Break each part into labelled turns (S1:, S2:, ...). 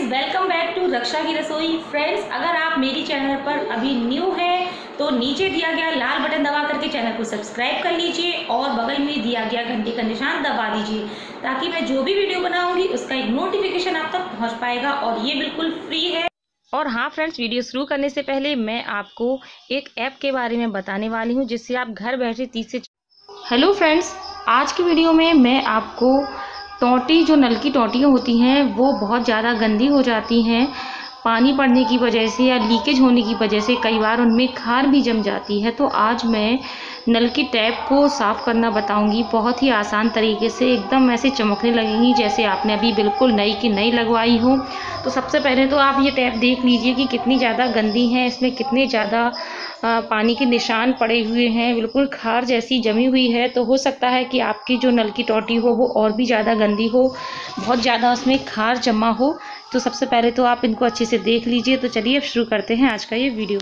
S1: Welcome back to रक्षा की रसोई। Friends, अगर आप मेरी चैनल पर अभी न्यू हैं तो नीचे दिया गया लाल बटन दबा करके चैनल को सब्सक्राइब कर लीजिए और बगल में दिया गया घंटी का निशान दबा दीजिए ताकि मैं जो भी वीडियो बनाऊंगी उसका एक नोटिफिकेशन आप तक पहुंच पाएगा और ये बिल्कुल फ्री है। और हाँ फ्रेंड्स, वीडियो शुरू करने से पहले मैं आपको एक ऐप के बारे में बताने वाली हूँ जिससे आप घर बैठे 30 से। हेलो फ्रेंड्स, आज की वीडियो में मैं आपको टोंटी, जो नल की टोंटियाँ होती हैं वो बहुत ज़्यादा गंदी हो जाती हैं पानी पड़ने की वजह से या लीकेज होने की वजह से। कई बार उनमें खार भी जम जाती है। तो आज मैं नल की टैप को साफ़ करना बताऊंगी, बहुत ही आसान तरीके से। एकदम ऐसे चमकने लगेंगी जैसे आपने अभी बिल्कुल नई की नई लगवाई हो। तो सबसे पहले तो आप ये टैप देख लीजिए कि कितनी ज़्यादा गंदी है, इसमें कितने ज़्यादा पानी के निशान पड़े हुए हैं, बिल्कुल खार जैसी जमी हुई है। तो हो सकता है कि आपकी जो नल की टोंटी हो वो और भी ज़्यादा गंदी हो, बहुत ज़्यादा उसमें खार जमा हो। तो सबसे पहले तो आप इनको अच्छे से देख लीजिए। तो चलिए अब शुरू करते हैं आज का ये वीडियो।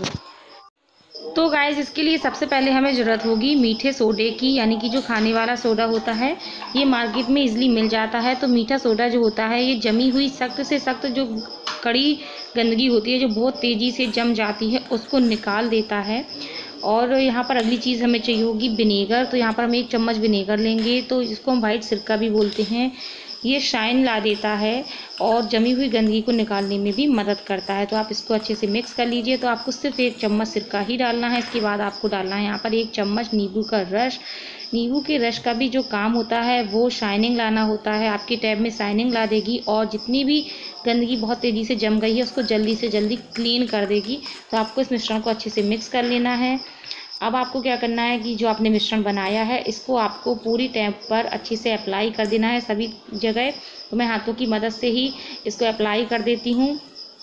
S1: तो गाइस, इसके लिए सबसे पहले हमें ज़रूरत होगी मीठे सोडे की, यानी कि जो खाने वाला सोडा होता है। ये मार्केट में इजीली मिल जाता है। तो मीठा सोडा जो होता है ये जमी हुई सख्त से सख्त जो कड़ी गंदगी होती है, जो बहुत तेज़ी से जम जाती है, उसको निकाल देता है। और यहाँ पर अगली चीज़ हमें चाहिए होगी विनेगर। तो यहाँ पर हम 1 चम्मच विनेगर लेंगे। तो इसको हम वाइट सिरका भी बोलते हैं। ये शाइन ला देता है और जमी हुई गंदगी को निकालने में भी मदद करता है। तो आप इसको अच्छे से मिक्स कर लीजिए। तो आपको सिर्फ 1 चम्मच सिरका ही डालना है। इसके बाद आपको डालना है यहाँ पर 1 चम्मच नींबू का रस। नींबू के रस का भी जो काम होता है वो शाइनिंग लाना होता है, आपके टैब में शाइनिंग ला देगी और जितनी भी गंदगी बहुत तेज़ी से जम गई है उसको जल्दी से जल्दी क्लीन कर देगी। तो आपको इस मिश्रण को अच्छे से मिक्स कर लेना है। अब आपको क्या करना है कि जो आपने मिश्रण बनाया है इसको आपको पूरी टैब पर अच्छे से अप्लाई कर देना है, सभी जगह। तो मैं हाथों की मदद से ही इसको अप्लाई कर देती हूँ।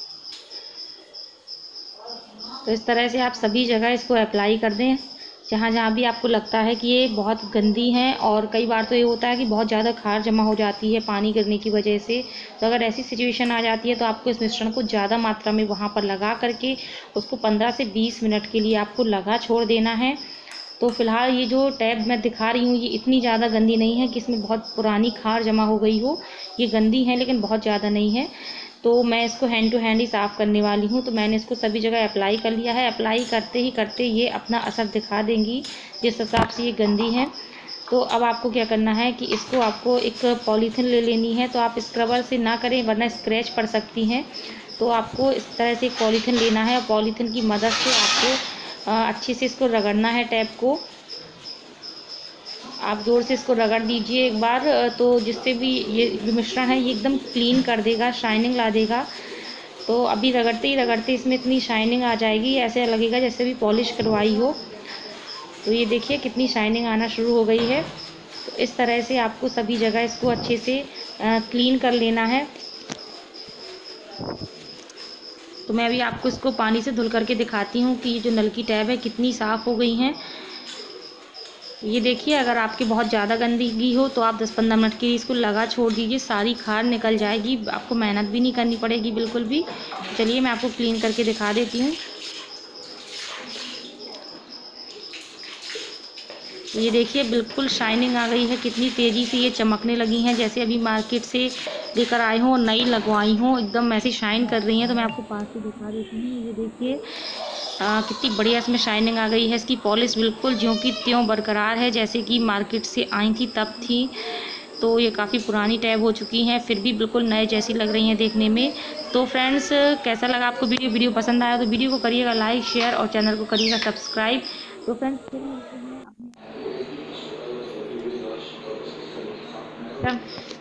S1: तो इस तरह से आप सभी जगह इसको अप्लाई कर दें, जहाँ जहाँ भी आपको लगता है कि ये बहुत गंदी हैं। और कई बार तो ये होता है कि बहुत ज़्यादा खार जमा हो जाती है पानी गिरने की वजह से। तो अगर ऐसी सिचुएशन आ जाती है तो आपको इस मिश्रण को ज़्यादा मात्रा में वहाँ पर लगा करके उसको 15 से 20 मिनट के लिए आपको लगा छोड़ देना है। तो फ़िलहाल ये जो टैब मैं दिखा रही हूँ ये इतनी ज़्यादा गंदी नहीं है कि इसमें बहुत पुरानी खार जमा हो गई हो। ये गंदी है लेकिन बहुत ज़्यादा नहीं है। तो मैं इसको हैंड टू हैंड ही साफ़ करने वाली हूँ। तो मैंने इसको सभी जगह अप्लाई कर लिया है। अप्लाई करते ही करते ये अपना असर दिखा देंगी जिस हिसाब से ये गंदी है। तो अब आपको क्या करना है कि इसको आपको एक पॉलीथीन ले लेनी है। तो आप स्क्रबर से ना करें वरना स्क्रैच पड़ सकती हैं। तो आपको इस तरह से एक पॉलीथीन लेना है और पॉलीथीन की मदद से आपको अच्छे से इसको रगड़ना है। टैप को आप ज़ोर से इसको रगड़ दीजिए एक बार, तो जिससे भी ये जो मिश्रण है ये एकदम क्लीन कर देगा, शाइनिंग ला देगा। तो अभी रगड़ते ही रगड़ते इसमें इतनी शाइनिंग आ जाएगी, ऐसे लगेगा जैसे भी पॉलिश करवाई हो। तो ये देखिए कितनी शाइनिंग आना शुरू हो गई है। तो इस तरह से आपको सभी जगह इसको अच्छे से क्लीन कर लेना है। तो मैं अभी आपको इसको पानी से धुल करके दिखाती हूँ कि ये जो नल की टैब है कितनी साफ़ हो गई हैं। ये देखिए, अगर आपकी बहुत ज़्यादा गंदगी हो तो आप 10-15 मिनट के लिए इसको लगा छोड़ दीजिए, सारी खार निकल जाएगी, आपको मेहनत भी नहीं करनी पड़ेगी बिल्कुल भी। चलिए मैं आपको क्लीन करके दिखा देती हूँ। ये देखिए बिल्कुल शाइनिंग आ गई है, कितनी तेज़ी से ये चमकने लगी हैं जैसे अभी मार्केट से लेकर आए हों और नई लगवाई हों, एकदम ऐसी शाइन कर रही हैं। तो मैं आपको पास से दिखा देती हूँ। ये देखिए कितनी बढ़िया इसमें शाइनिंग आ गई है। इसकी पॉलिश बिल्कुल ज्यों की त्यों बरकरार है, जैसे कि मार्केट से आई थी तब थी। तो ये काफ़ी पुरानी टैब हो चुकी हैं फिर भी बिल्कुल नए जैसी लग रही हैं देखने में। तो फ्रेंड्स, कैसा लगा आपको वीडियो पसंद आया तो वीडियो को करिएगा लाइक, शेयर और चैनल को करिएगा सब्सक्राइब। तो फ्रेंड्स फिर मिलते हैं अपने